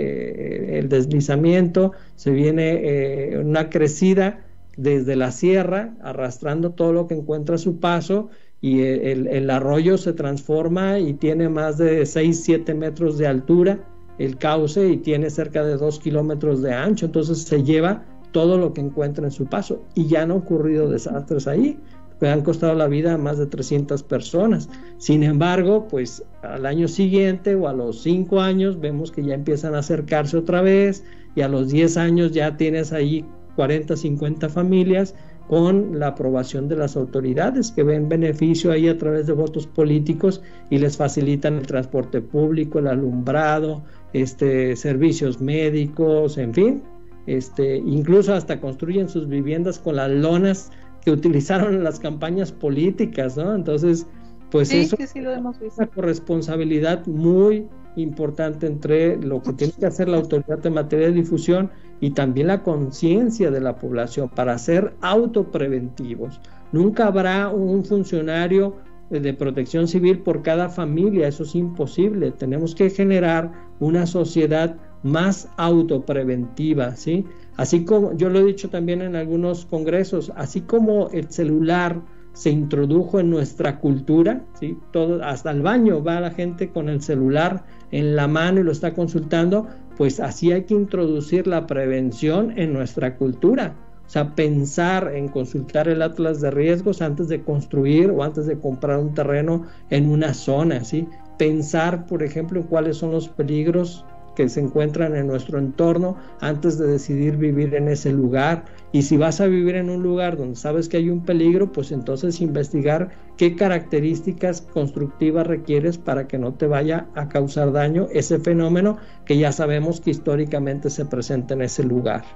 eh, el deslizamiento, se viene eh, una crecida desde la sierra, arrastrando todo lo que encuentra a su paso, y el, el arroyo se transforma y tiene más de seis, siete metros de altura el cauce y tiene cerca de dos kilómetros de ancho, entonces se lleva todo lo que encuentra en su paso y ya han ocurrido desastres ahí que han costado la vida a más de trescientas personas. Sin embargo, pues al año siguiente o a los cinco años vemos que ya empiezan a acercarse otra vez y a los diez años ya tienes ahí cuarenta, cincuenta familias con la aprobación de las autoridades que ven beneficio ahí a través de votos políticos y les facilitan el transporte público, el alumbrado, este, servicios médicos, en fin, este, incluso hasta construyen sus viviendas con las lonas que utilizaron en las campañas políticas, ¿no? Entonces, pues sí, eso sí, sí, lo hemos visto. Es una corresponsabilidad muy importante entre lo que tiene que hacer la autoridad en materia de difusión y también la conciencia de la población para ser autopreventivos. Nunca habrá un funcionario de protección civil por cada familia, eso es imposible. Tenemos que generar una sociedad más autopreventiva, ¿sí? Así como, yo lo he dicho también en algunos congresos, así como el celular se introdujo en nuestra cultura, ¿sí? Todo, hasta el baño va la gente con el celular en la mano y lo está consultando, pues así hay que introducir la prevención en nuestra cultura. O sea, pensar en consultar el atlas de riesgos antes de construir o antes de comprar un terreno en una zona, ¿sí? Pensar, por ejemplo, en cuáles son los peligros que se encuentran en nuestro entorno antes de decidir vivir en ese lugar. Y si vas a vivir en un lugar donde sabes que hay un peligro, pues entonces investigar qué características constructivas requieres para que no te vaya a causar daño ese fenómeno que ya sabemos que históricamente se presenta en ese lugar.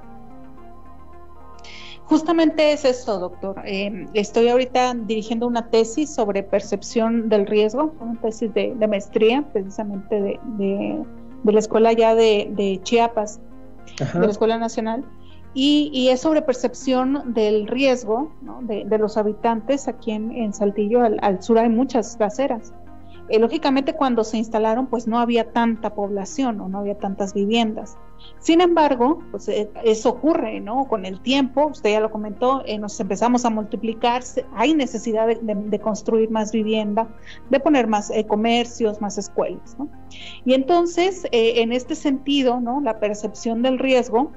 Justamente es esto, doctor. Eh, estoy ahorita dirigiendo una tesis sobre percepción del riesgo, una tesis de, de maestría, precisamente de, de, de la escuela ya de, de Chiapas, Ajá. de la Escuela Nacional, y, y es sobre percepción del riesgo, ¿no? de, de los habitantes aquí en, en Saltillo. Al, al sur hay muchas gaceras. Eh, lógicamente cuando se instalaron pues no había tanta población o no había tantas viviendas. Sin embargo, pues eh, eso ocurre, ¿no? Con el tiempo, usted ya lo comentó, eh, nos empezamos a multiplicar, hay necesidad de, de, de construir más vivienda, de poner más eh, comercios, más escuelas, ¿no? Y entonces, eh, en este sentido, ¿no? La percepción del riesgo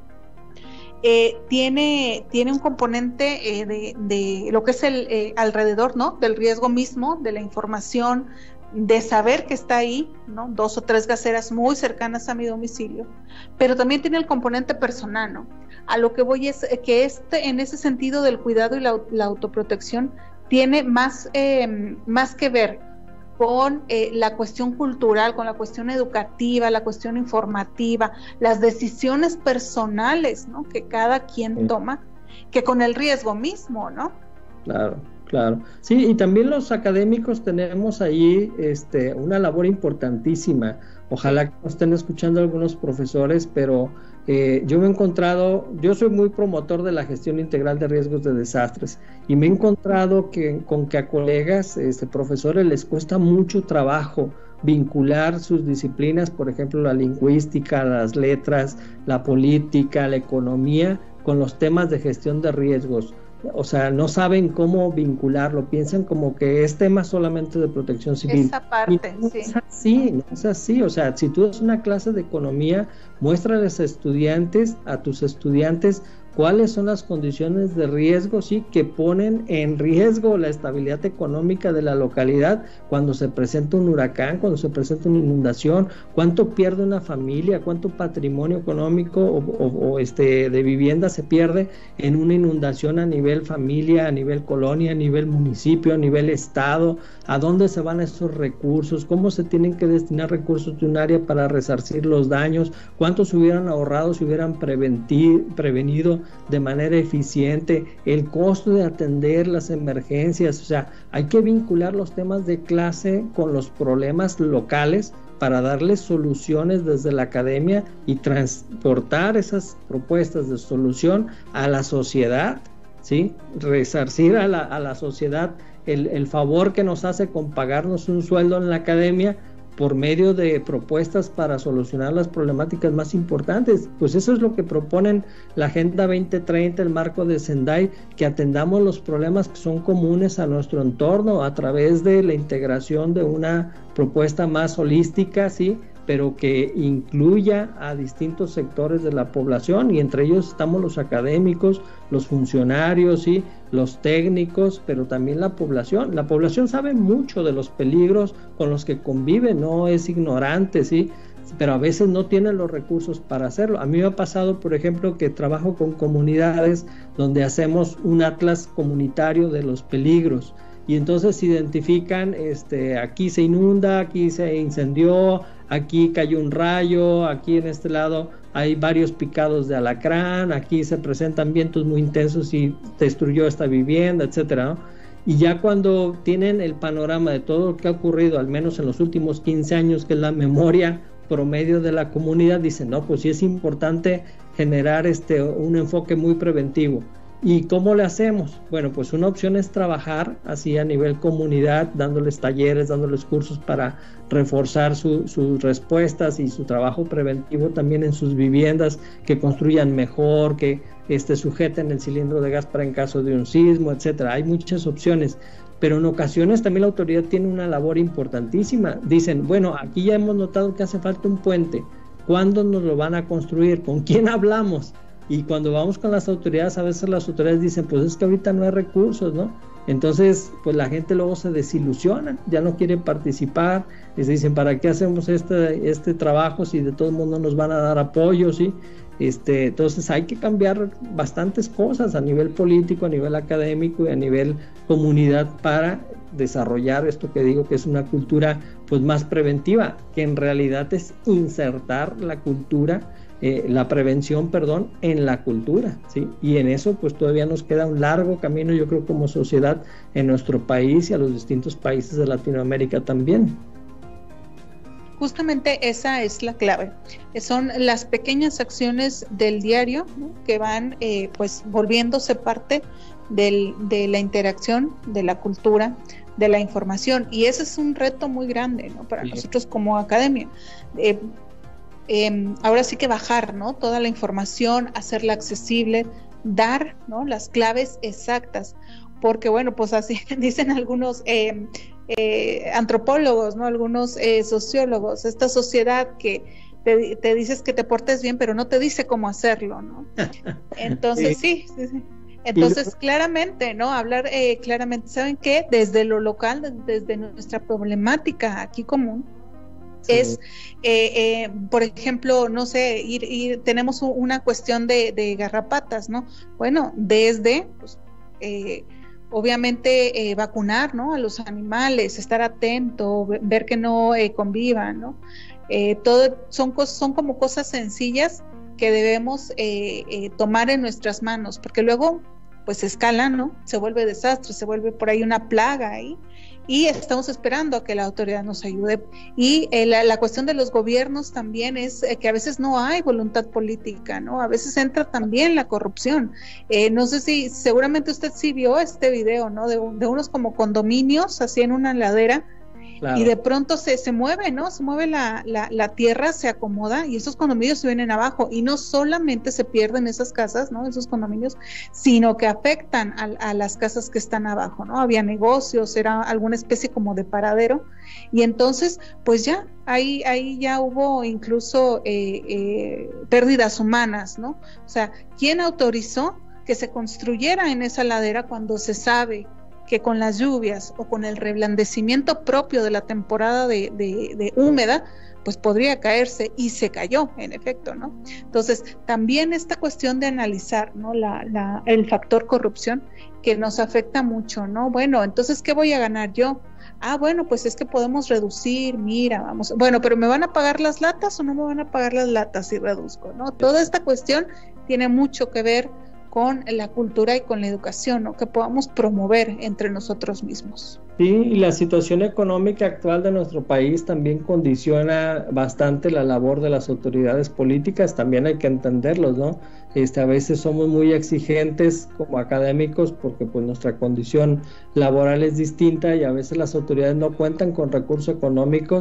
eh, tiene, tiene un componente eh, de, de lo que es el eh, alrededor, ¿no? Del riesgo mismo, de la información, de saber que está ahí, ¿no? Dos o tres gaceras muy cercanas a mi domicilio, pero también tiene el componente personal, ¿no? A lo que voy es que este, en ese sentido del cuidado y la, la autoprotección tiene más, eh, más que ver con eh, la cuestión cultural, con la cuestión educativa, la cuestión informativa, las decisiones personales, ¿no? Que cada quien sí. toma, que con el riesgo mismo, ¿no? Claro. Claro, sí, y también los académicos tenemos ahí este, una labor importantísima. Ojalá que nos estén escuchando algunos profesores, pero eh, yo me he encontrado, yo soy muy promotor de la gestión integral de riesgos de desastres y me he encontrado que, con que a colegas, este, profesores, les cuesta mucho trabajo vincular sus disciplinas, por ejemplo, la lingüística, las letras, la política, la economía, con los temas de gestión de riesgos. O sea, no saben cómo vincularlo, piensan como que es tema solamente de protección civil. Esa parte, no sí. es así, no es así. O sea, si tú das una clase de economía, muéstrales a estudiantes, a tus estudiantes, cuáles son las condiciones de riesgo, sí, que ponen en riesgo la estabilidad económica de la localidad cuando se presenta un huracán, cuando se presenta una inundación, cuánto pierde una familia, cuánto patrimonio económico o, o, o este de vivienda se pierde en una inundación a nivel familia, a nivel colonia, a nivel municipio, a nivel estado, a dónde se van esos recursos, cómo se tienen que destinar recursos de un área para resarcir los daños, cuántos se hubieran ahorrado si hubieran prevenido de manera eficiente, el costo de atender las emergencias. O sea, hay que vincular los temas de clase con los problemas locales para darles soluciones desde la academia y transportar esas propuestas de solución a la sociedad, ¿sí? Resarcir a la, a la sociedad el, el favor que nos hace con pagarnos un sueldo en la academia por medio de propuestas para solucionar las problemáticas más importantes. Pues eso es lo que proponen la Agenda veinte treinta, el marco de Sendai, que atendamos los problemas que son comunes a nuestro entorno a través de la integración de una propuesta más holística, ¿sí?, pero que incluya a distintos sectores de la población, y entre ellos estamos los académicos, los funcionarios, ¿sí?, los técnicos, pero también la población. La población sabe mucho de los peligros con los que convive, no es ignorante, ¿sí?, pero a veces no tiene los recursos para hacerlo. A mí me ha pasado, por ejemplo, que trabajo con comunidades donde hacemos un atlas comunitario de los peligros, y entonces identifican, este, aquí se inunda, aquí se incendió, aquí cayó un rayo, aquí en este lado hay varios picados de alacrán, aquí se presentan vientos muy intensos y destruyó esta vivienda, etcétera, ¿no? Y ya cuando tienen el panorama de todo lo que ha ocurrido, al menos en los últimos quince años, que es la memoria promedio de la comunidad, dicen, no, pues sí es importante generar este, un enfoque muy preventivo. ¿Y cómo le hacemos? Bueno, pues una opción es trabajar así a nivel comunidad, dándoles talleres, dándoles cursos para reforzar su, sus respuestas y su trabajo preventivo también en sus viviendas, que construyan mejor, que este, sujeten el cilindro de gas para en caso de un sismo, etcétera. Hay muchas opciones, pero en ocasiones también la autoridad tiene una labor importantísima. Dicen, bueno, aquí ya hemos notado que hace falta un puente. ¿Cuándo nos lo van a construir? ¿Con quién hablamos? Y cuando vamos con las autoridades, a veces las autoridades dicen, pues es que ahorita no hay recursos, ¿no? Entonces, pues la gente luego se desilusiona, ya no quiere participar, y se dicen, ¿para qué hacemos este, este trabajo si de todo el mundo nos van a dar apoyo, ¿sí? Este, entonces hay que cambiar bastantes cosas a nivel político, a nivel académico y a nivel comunidad para desarrollar esto que digo que es una cultura pues más preventiva, que en realidad es insertar la cultura, Eh, la prevención, perdón, en la cultura, ¿sí? Y en eso pues todavía nos queda un largo camino, yo creo, como sociedad en nuestro país y a los distintos países de Latinoamérica también. Justamente esa es la clave, son las pequeñas acciones del diario, ¿no?, que van eh, pues volviéndose parte del, de la interacción, de la cultura, de la información, y ese es un reto muy grande, ¿no?, para sí. nosotros como academia. Eh, Eh, ahora sí que bajar, ¿no?, toda la información, hacerla accesible, dar, ¿no?, las claves exactas, porque bueno, pues así dicen algunos eh, eh, antropólogos, ¿no?, algunos eh, sociólogos, esta sociedad que te, te dices que te portes bien, pero no te dice cómo hacerlo, ¿no? Entonces sí, sí, sí. Entonces claramente, ¿no?, hablar eh, claramente, ¿saben qué? Desde lo local, desde nuestra problemática aquí común, sí. es, eh, eh, por ejemplo, no sé, ir, ir tenemos una cuestión de, de garrapatas, ¿no? Bueno, desde, pues, eh, obviamente, eh, vacunar, ¿no?, a los animales, estar atento, ver que no eh, convivan, ¿no? Eh, todo son, son como cosas sencillas que debemos eh, eh, tomar en nuestras manos, porque luego, pues, escala, ¿no? Se vuelve desastre, se vuelve por ahí una plaga ahí. Y estamos esperando a que la autoridad nos ayude. Y eh, la, la cuestión de los gobiernos también es eh, que a veces no hay voluntad política, ¿no? A veces entra también la corrupción. Eh, no sé si, seguramente usted sí vio este video, ¿no? De, de unos como condominios, así en una ladera, claro. Y de pronto se, se mueve, ¿no? Se mueve la, la, la tierra, se acomoda y esos condominios se vienen abajo. Y no solamente se pierden esas casas, ¿no?, esos condominios, sino que afectan a, a las casas que están abajo, ¿no? Había negocios, era alguna especie como de paradero. Y entonces, pues ya, ahí, ahí ya hubo incluso eh, eh, pérdidas humanas, ¿no? O sea, ¿quién autorizó que se construyera en esa ladera cuando se sabe que con las lluvias o con el reblandecimiento propio de la temporada de, de, de húmeda, pues podría caerse, y se cayó, en efecto, ¿no? Entonces, también esta cuestión de analizar, ¿no?, la, la, el factor corrupción que nos afecta mucho, ¿no? Bueno, entonces, ¿qué voy a ganar yo? Ah, bueno, pues es que podemos reducir, mira, vamos, bueno, pero ¿me van a pagar las latas o no me van a pagar las latas si reduzco, ¿no? Toda esta cuestión tiene mucho que ver con la cultura y con la educación, ¿no?, que podamos promover entre nosotros mismos. Sí, y la situación económica actual de nuestro país también condiciona bastante la labor de las autoridades políticas, también hay que entenderlos, ¿no? Este, a veces somos muy exigentes como académicos porque pues nuestra condición laboral es distinta y a veces las autoridades no cuentan con recursos económicos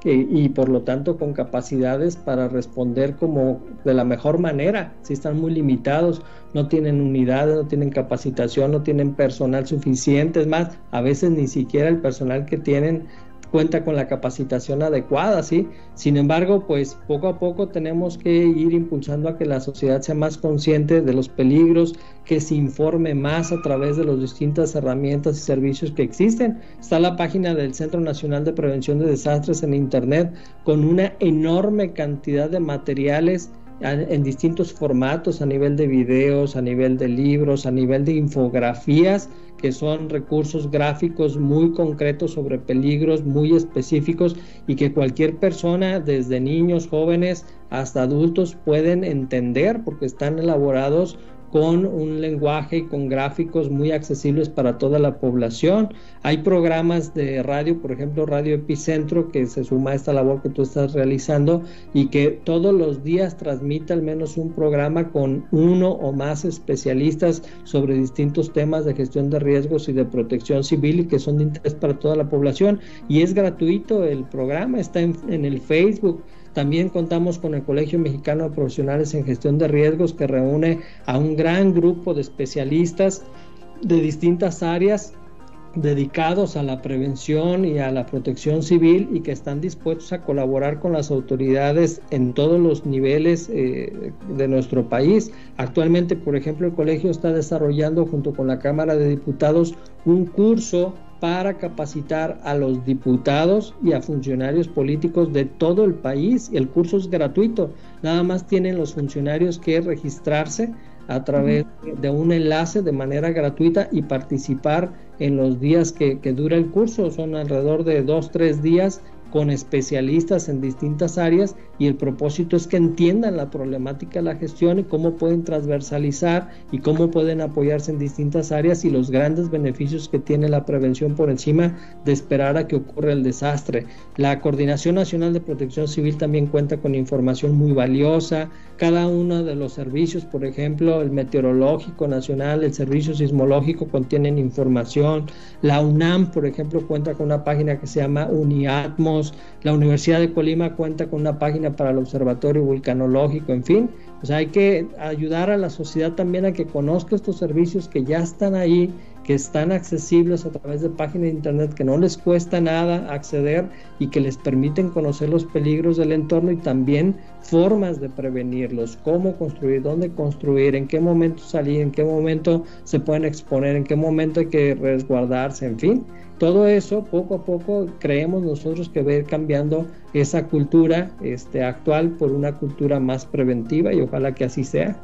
que, y por lo tanto con capacidades para responder como de la mejor manera. Si están muy limitados, no tienen unidades, no tienen capacitación, no tienen personal suficiente, es más, a veces ni siquiera el personal que tienen cuenta con la capacitación adecuada, ¿sí? Sin embargo, pues poco a poco tenemos que ir impulsando a que la sociedad sea más consciente de los peligros, que se informe más a través de las distintas herramientas y servicios que existen. Está la página del Centro Nacional de Prevención de Desastres en Internet con una enorme cantidad de materiales en distintos formatos, a nivel de videos, a nivel de libros, a nivel de infografías, que son recursos gráficos muy concretos sobre peligros muy específicos y que cualquier persona, desde niños, jóvenes hasta adultos, pueden entender porque están elaborados con un lenguaje y con gráficos muy accesibles para toda la población. Hay programas de radio, por ejemplo Radio Epicentro, que se suma a esta labor que tú estás realizando y que todos los días transmite al menos un programa con uno o más especialistas sobre distintos temas de gestión de riesgos y de protección civil y que son de interés para toda la población, y es gratuito el programa, está en, en el Facebook. También contamos con el Colegio Mexicano de Profesionales en Gestión de Riesgos, que reúne a un gran grupo de especialistas de distintas áreas dedicados a la prevención y a la protección civil y que están dispuestos a colaborar con las autoridades en todos los niveles eh, de nuestro país. Actualmente, por ejemplo, el colegio está desarrollando junto con la Cámara de Diputados un curso para capacitar a los diputados y a funcionarios políticos de todo el país. El curso es gratuito, nada más tienen los funcionarios que registrarse a través de un enlace de manera gratuita y participar en los días que, que dura el curso. Son alrededor de dos, tres días con especialistas en distintas áreas, y el propósito es que entiendan la problemática de la gestión y cómo pueden transversalizar y cómo pueden apoyarse en distintas áreas y los grandes beneficios que tiene la prevención por encima de esperar a que ocurra el desastre. La Coordinación Nacional de Protección Civil también cuenta con información muy valiosa. Cada uno de los servicios, por ejemplo, el Meteorológico Nacional, el Servicio Sismológico, contienen información. La UNAM, por ejemplo, cuenta con una página que se llama Uniatmos. La Universidad de Colima cuenta con una página para el Observatorio Vulcanológico, en fin. O sea, hay que ayudar a la sociedad también a que conozca estos servicios que ya están ahí, que están accesibles a través de páginas de internet, que no les cuesta nada acceder y que les permiten conocer los peligros del entorno y también formas de prevenirlos, cómo construir, dónde construir, en qué momento salir, en qué momento se pueden exponer, en qué momento hay que resguardarse, en fin. Todo eso, poco a poco, creemos nosotros que va a ir cambiando esa cultura este, actual por una cultura más preventiva, y ojalá que así sea.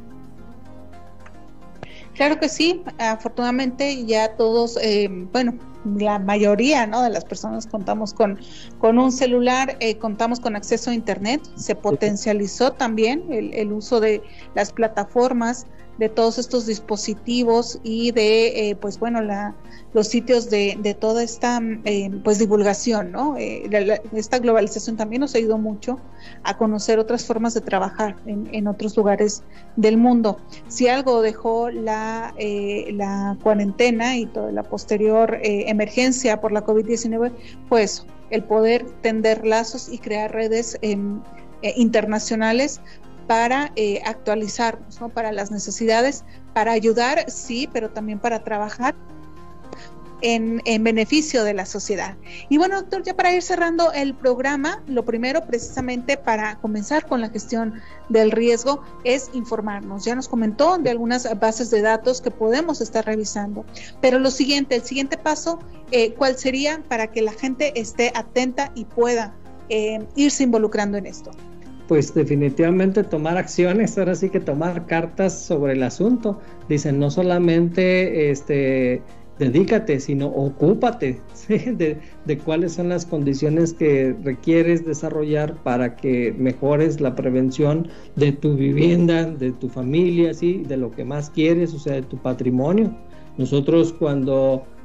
Claro que sí, afortunadamente ya todos, eh, bueno, la mayoría, ¿no?, de las personas contamos con, con un celular, eh, contamos con acceso a internet. Se potencializó también el, el uso de las plataformas, de todos estos dispositivos y de, eh, pues bueno, la, los sitios de, de toda esta, eh, pues divulgación, ¿no? Eh, la, la, esta globalización también nos ayudó mucho a conocer otras formas de trabajar en, en otros lugares del mundo. Si algo dejó la, eh, la cuarentena y toda la posterior eh, emergencia por la COVID diecinueve, pues el poder tender lazos y crear redes eh, eh, internacionales para eh, actualizarnos, ¿no?, para las necesidades, para ayudar, sí, pero también para trabajar en, en beneficio de la sociedad. Y bueno, doctor, ya para ir cerrando el programa, lo primero precisamente para comenzar con la gestión del riesgo es informarnos. Ya nos comentó de algunas bases de datos que podemos estar revisando, pero lo siguiente, el siguiente paso, eh, ¿cuál sería para que la gente esté atenta y pueda eh, irse involucrando en esto? Pues definitivamente tomar acciones, ahora sí que tomar cartas sobre el asunto. Dicen, no solamente este, dedícate, sino ocúpate, ¿sí?, de, de cuáles son las condiciones que requieres desarrollar para que mejores la prevención de tu vivienda, de tu familia, ¿sí?, de lo que más quieres, o sea, de tu patrimonio. Nosotros cuando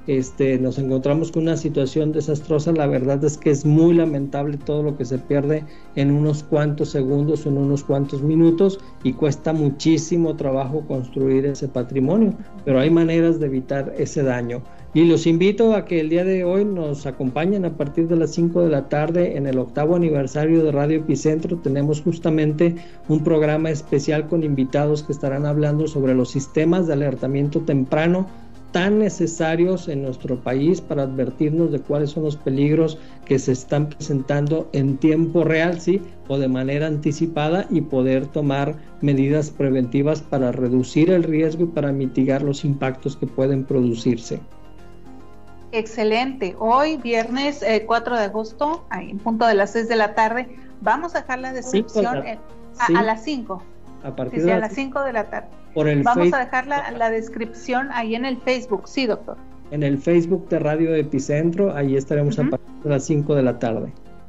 este, nos encontramos con una situación desastrosa. La verdad es que es muy lamentable todo lo que se pierde en unos cuantos segundos, en unos cuantos minutos, y cuesta muchísimo trabajo construir ese patrimonio, pero hay maneras de evitar ese daño. Y los invito a que el día de hoy nos acompañen a partir de las cinco de la tarde en el octavo aniversario de Radio Epicentro. Tenemos justamente un programa especial con invitados que estarán hablando sobre los sistemas de alertamiento temprano tan necesarios en nuestro país para advertirnos de cuáles son los peligros que se están presentando en tiempo real, sí, o de manera anticipada, y poder tomar medidas preventivas para reducir el riesgo y para mitigar los impactos que pueden producirse. Excelente. Hoy, viernes eh, cuatro de agosto, ahí, en punto de las seis de la tarde, vamos a dejar la descripción sí, la, a, sí. a las cinco. A partir sí, sí, de a las cinco de la tarde. Por el Vamos Facebook, a dejar la, la descripción ahí en el Facebook, sí, doctor. En el Facebook de Radio Epicentro, ahí estaremos uh-huh. a partir de las cinco de la tarde.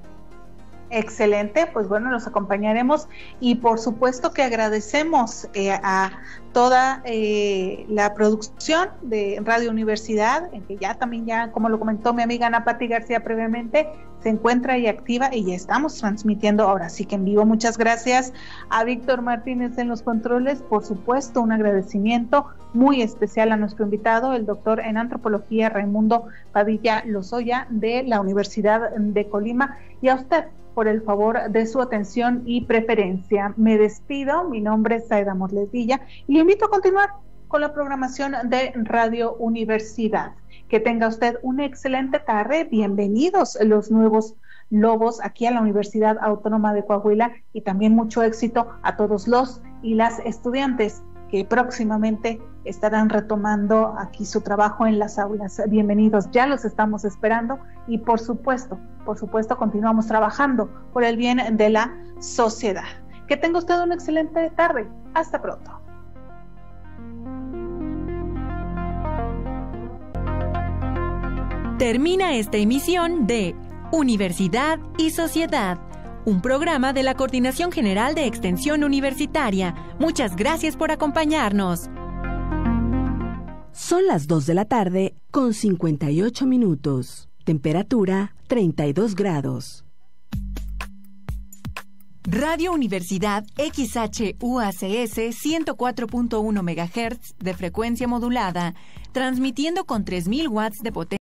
Excelente, pues bueno, los acompañaremos y por supuesto que agradecemos eh, a toda eh, la producción de Radio Universidad, en que ya también ya, como lo comentó mi amiga Ana Pati García previamente, se encuentra ahí activa y ya estamos transmitiendo ahora sí que en vivo. Muchas gracias a Víctor Martínez en los controles, por supuesto un agradecimiento muy especial a nuestro invitado, el doctor en antropología Raimundo Padilla Lozoya de la Universidad de Colima, y a usted por el favor de su atención y preferencia. Me despido, mi nombre es Saida Morlet Villa y le invito a continuar con la programación de Radio Universidad. Que tenga usted una excelente tarde, bienvenidos los nuevos lobos aquí a la Universidad Autónoma de Coahuila y también mucho éxito a todos los y las estudiantes que próximamente estarán retomando aquí su trabajo en las aulas. Bienvenidos, ya los estamos esperando y por supuesto, por supuesto continuamos trabajando por el bien de la sociedad. Que tenga usted una excelente tarde. Hasta pronto. Termina esta emisión de Universidad y Sociedad, un programa de la Coordinación General de Extensión Universitaria. Muchas gracias por acompañarnos. Son las dos de la tarde con cincuenta y ocho minutos. Temperatura treinta y dos grados. Radio Universidad X H U A C S ciento cuatro punto uno megahertz de frecuencia modulada, transmitiendo con tres mil watts de potencia.